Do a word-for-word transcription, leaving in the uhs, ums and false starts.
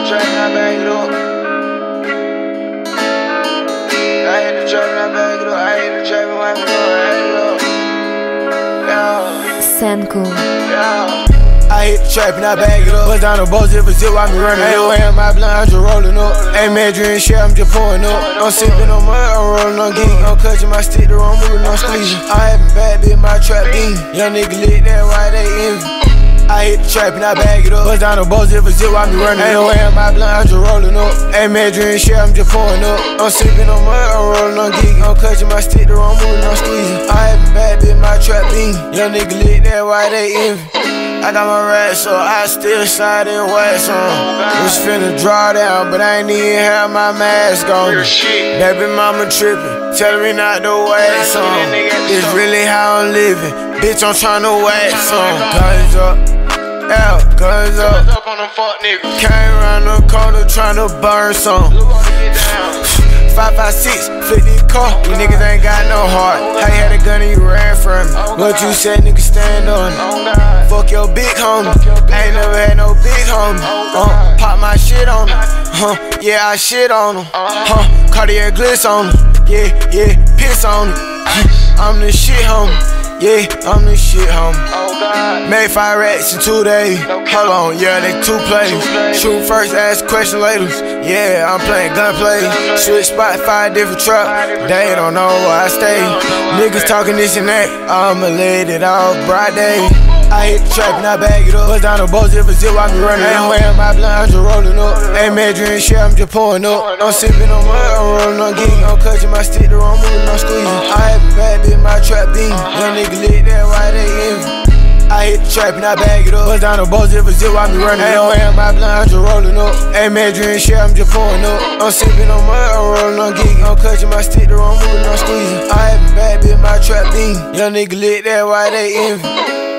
trap and I bag it up. I hit the trap and I bag it up. I hit the trap and wipe it up. I hit it up. Yeah. Senko. Yeah. I hit the trap and I bag it up. Bust down the boats if a zip, I be running. Ain't wearing my blind, I'm just rolling up. Ain't mad dream shit, I'm just pouring up. I'm sipping on mud, I'm rolling on geek. I'm clutching my stick, the wrong moving, I'm squeezing. I having bad bitch, my trap bean. Young nigga lit, that's why they envy. I hit the trap and I bag it up. Bust down the boats if a zip, I be running. Ain't wearing my blind, I'm just rolling up. Ain't mad dream shit, I'm just pouring up. I'm sipping on mud, I'm rolling on geek. I'm clutching my stick, the wrong moving, I'm squeezing. I having bad bitch, my trap bean. Young nigga lit, that's why they envy. I got my racks, so I still slide in wax on. Was finna draw down, but I ain't even have my mask on. Baby mama trippin', telling me not to wax on. It's really how I'm living, bitch, I'm tryna wax on. Guns up, yeah, guns up. Came around the corner tryna burn some. Five, five, six, flip this car. You niggas ain't got no heart. How you had a gun and you ran from me? What you said, nigga, stand on it. Fuck your big homie. I ain't never had no big homie. Uh, pop my shit on him. Huh, yeah, I shit on him. Huh, Cartier glitz on him. Yeah, yeah, piss on him. I'm the shit homie. Yeah, I'm the shit homie. Made five racks in two days. Hold on, yeah, they two plays. Shoot first, ask question later. Yeah, I'm playing gunplay. Switch spot, five different trucks. They don't know where I stay. Niggas talking this and that. I'ma let it off broad day. I hit the trap and I bag it up. Bust down the boats if a zip, I be running. Ain't wearing my blind, I'm just rolling up. Ain't mad dream shit, I'm just pouring up. I'm sipping on mud, I'm rolling on geek. I'm clutching my stick, the wrong moving, I'm squeezing. I have a bad bitch, my trap bean. Young nigga lit, that's why they envy. I hit the trap and I bag it up. Bust down the boats if a zip, I be running. Ain't wearing my blind, I'm just rolling up. Ain't mad dream shit, I'm just pouring up. I'm sipping on mud, I'm rolling on geek. I'm clutching my stick, the wrong moving, I'm squeezing. I have a bad bitch, my trap bean. Young nigga lit, that's why they envy.